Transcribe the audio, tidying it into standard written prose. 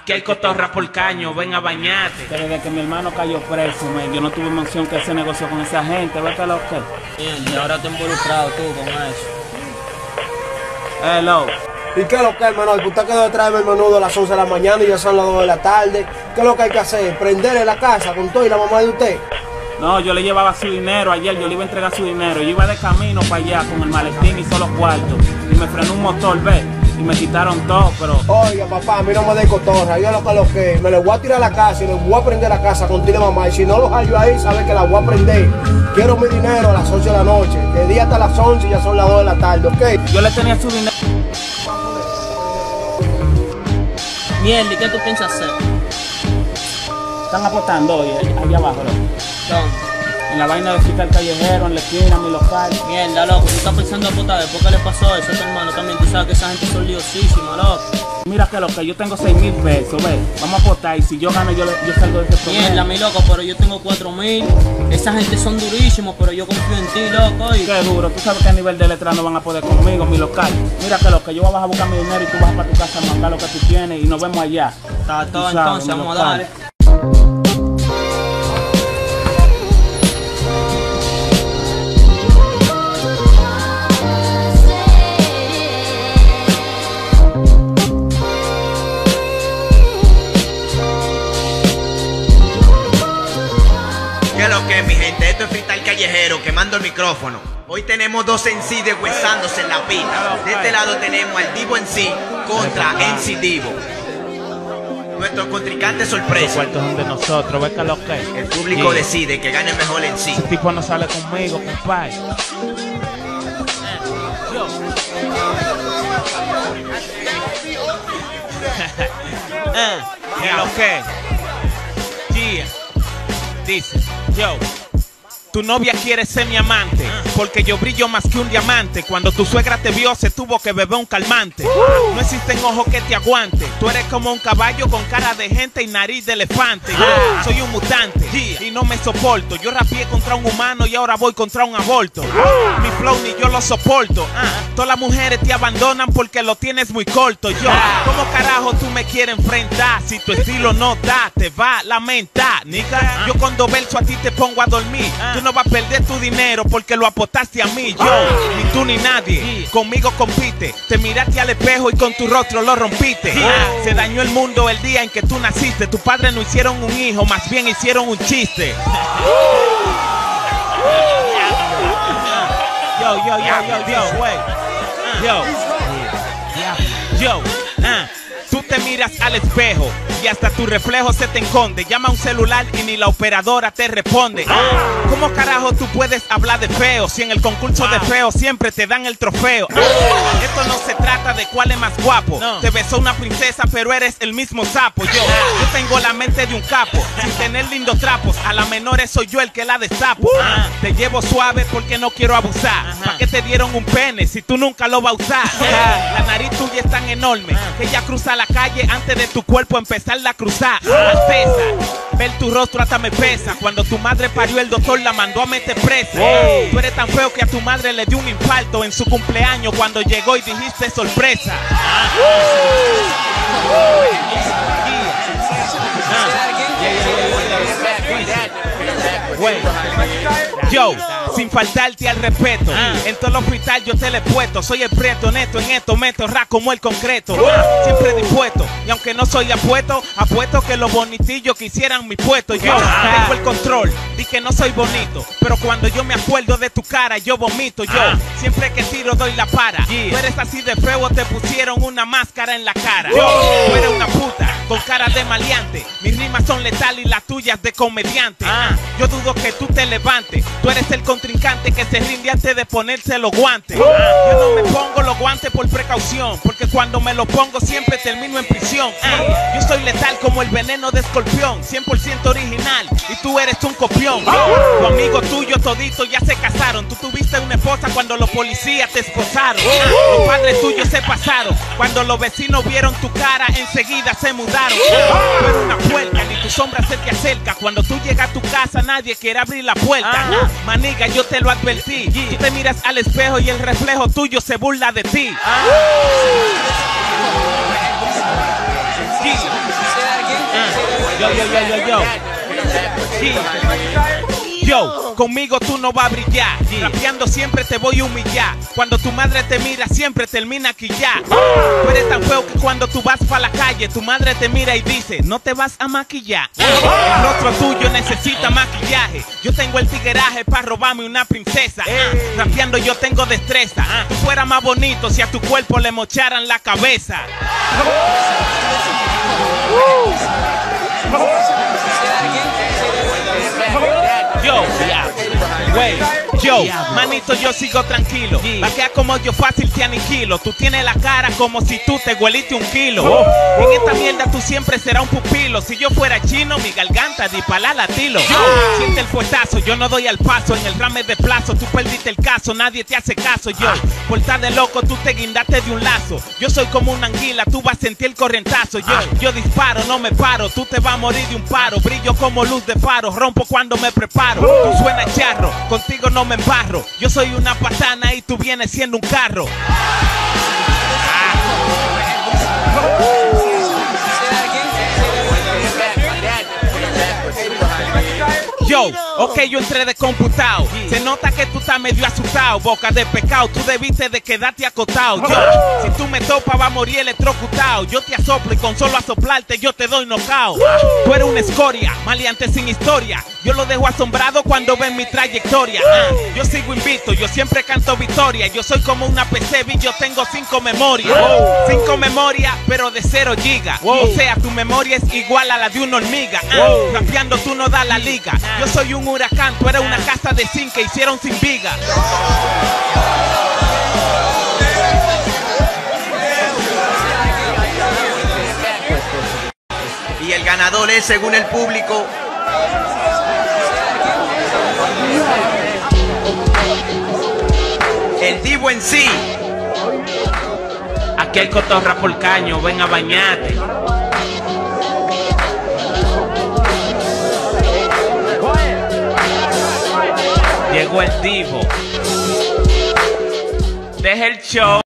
Aquí hay cotorra por caño, ven a bañarte. Que desde que mi hermano cayó preso, yo no tuve mención que ese negocio con esa gente, ¿ves lo que? Bien, y ahora te involucrado tú con eso. Hello. ¿Y qué es lo que, hermano? Usted quedó detrás de mi menudo a las 11 de la mañana y ya son las 2 de la tarde. ¿Qué es lo que hay que hacer? ¿Prenderle la casa con todo y la mamá de usted? No, yo le llevaba su dinero ayer, yo le iba a entregar su dinero. Yo iba de camino para allá con el maletín y solo cuartos. Y me frenó un motor, ¿ves? Y me quitaron todo, pero... Oiga, papá, a mí no me dé cotorra. Yo lo que me le voy a tirar a la casa y le voy a prender la casa con ti de mamá. Y si no los hallo ahí, sabe que la voy a prender. Quiero mi dinero a las 8 de la noche. De día hasta las 11 y ya son las 2 de la tarde, ¿ok? Yo le tenía su dinero. Mierda, ¿y qué tú piensas hacer? Están apostando hoy, allá abajo, loco. ¿Dónde? En la vaina de fiscal callejero, en la esquina, mi local. Mierda, loco, tú estás pensando apostar. ¿Por qué le pasó eso a tu hermano? También tú sabes que esa gente son liosísimas, loco. Mira que lo que yo tengo 6,000 pesos, ¿ves? Vamos a apostar y si yo gano, yo salgo de ese problema. Mierda, mi loco, pero yo tengo 4,000. Esa gente son durísimos, pero yo confío en ti, loco. Qué duro, tú sabes que a nivel de letra no van a poder conmigo, mi local. Mira que lo que yo voy a bajar a buscar mi dinero y tú vas para tu casa a mandar lo que tú tienes y nos vemos allá. Está todo, entonces, vamos a darle. ¿Qué lo que, mi gente? Esto es Freestyle Callejero, quemando el micrófono. Hoy tenemos dos MC deshuesándose en la pista. De este lado tenemos al Divo MC contra MC Divo. Nuestro contrincante sorpresa. Los cuartos son de nosotros, ¿ves que lo que? El público decide que gane mejor en sí. Ese tipo no sale conmigo, compadre. ¿Qué lo que? Yeah. Dice, yo, tu novia quiere ser mi amante, porque yo brillo más que un diamante. Cuando tu suegra te vio, se tuvo que beber un calmante. No existen ojos que te aguante. Tú eres como un caballo con cara de gente y nariz de elefante. Soy un mutante y no me soporto. Yo rapié contra un humano y ahora voy contra un aborto. Mi flow ni yo lo soporto. Todas las mujeres te abandonan porque lo tienes muy corto. Yo, ¿cómo carajo tú me quieres enfrentar? Si tu estilo no da, te va a lamentar, nigga. Yo con 2 versos a ti te pongo a dormir. Tú no vas a perder tu dinero porque lo apostaste a mí. Yo, ni tú ni nadie, conmigo compite. Te miraste al espejo y con tu rostro lo rompiste. Se dañó el mundo el día en que tú naciste. Tus padres no hicieron un hijo, más bien hicieron un chiste. Tú te miras al espejo y hasta tu reflejo se te esconde. Llama a un celular y ni la operadora te responde. ¿Cómo carajo tú puedes hablar de feo si en el concurso de feo siempre te dan el trofeo? Esto no se trata de cuál es más guapo. Te besó una princesa pero eres el mismo sapo. Yo tengo la mente de un capo sin tener lindos trapos. A las menores soy yo el que la destapo. Te llevo suave porque no quiero abusar. ¿Para qué te dieron un pene si tú nunca lo vas a usar? La nariz tuya es tan enorme que ya cruza la calle antes de tu cuerpo empezarla a cruzar. Ver tu rostro hasta me pesa. Cuando tu madre parió el doctor la mandó a meter presa. Tú eres tan feo que a tu madre le dio un infarto en su cumpleaños cuando llegó y dijiste sorpresa. Yo, sin faltarte al respeto, en todos los freestyle yo te le he puesto. Soy el preto, honesto, en esto meto rap como el concreto. Siempre dispuesto, y aunque no soy apuesto, apuesto que los bonitillos quisieran mi puesto. Yo tengo el control, di que no soy bonito, pero cuando yo me acuerdo de tu cara yo vomito. Yo, siempre que tiro doy la para. Tú eres así de feo, te pusieron una máscara en la cara. Tú eres una puta, con cara de maleante. Mis rimas son letales y las tuyas de comediante. Yo dudo que tú te levantes. Tú eres el contrincante que se rinde antes de ponerse los guantes. Yo no me pongo los guantes por precaución, porque cuando me los pongo siempre termino en prisión. Yo soy letal como el veneno de escorpión, 100% original y tú eres un copión. Tu amigo tuyo todito ya se casaron. Tú tuviste una esposa cuando los policías te esposaron. Los padres tuyos se pasaron. Cuando los vecinos vieron tu cara enseguida se mudaron. Tú eres una puerta, ni tu sombra se te acerca. Cuando tú llegas a tu casa nadie quiere abrir la puerta. Maniga, yo te lo advertí. Tú te miras al espejo y el reflejo tuyo se burla de ti. Yo, conmigo tú no vas a brillar. Rapeando siempre te voy a humillar. Cuando tu madre te mira siempre termina aquí ya. Tú eres tan feo que cuando tú vas para la calle tu madre te mira y dice, no te vas a maquillar. El rostro tuyo necesita maquillaje. Yo tengo el tigueraje para robarme una princesa. Rapeando yo tengo destreza. Tú fueras más bonito si a tu cuerpo le mocharan la cabeza. Yo, manito, yo sigo tranquilo. Vaquea como yo fácil te aniquilo. Tú tienes la cara como si tú te hueliste 1 kilo. En esta mierda tú siempre serás un pupilo. Si yo fuera chino, mi garganta dispará latilo. Siente el fuetazo, yo no doy al paso. En el rame de plazo, tú perdiste el caso. Nadie te hace caso, yo. Por estar de loco, tú te guindaste de un lazo. Yo soy como una anguila, tú vas a sentir el corrientazo. Yo disparo, no me paro. Tú te vas a morir de un paro. Brillo como luz de faro, rompo cuando me preparo. Tú suenas charro, contigo no me embarro. Yo soy una patana y tú vienes siendo un carro. Yo, ok, yo entré de computado. Se nota que tú estás medio asustado. Boca de pecado, tú debiste de quedarte acostado. Yo, si tú me topas va a morir electrocutado. Yo te asoplo y con solo asoplarte yo te doy knockout. Tú eres una escoria, maleante sin historia. Yo lo dejo asombrado cuando ven mi trayectoria. Yo sigo invicto, yo siempre canto victoria. Yo soy como una PC y yo tengo 5 memorias. 5 memorias, pero de 0 gigas. O sea, tu memoria es igual a la de una hormiga. Rapeando tú no das la liga. Yo soy un huracán, tú eres una casa de zinc que hicieron sin viga. Y el ganador es, según el público, el Divo en sí. Aquí hay cotorra por caño, ven a bañarte. Llegó el Divo. Deja el show.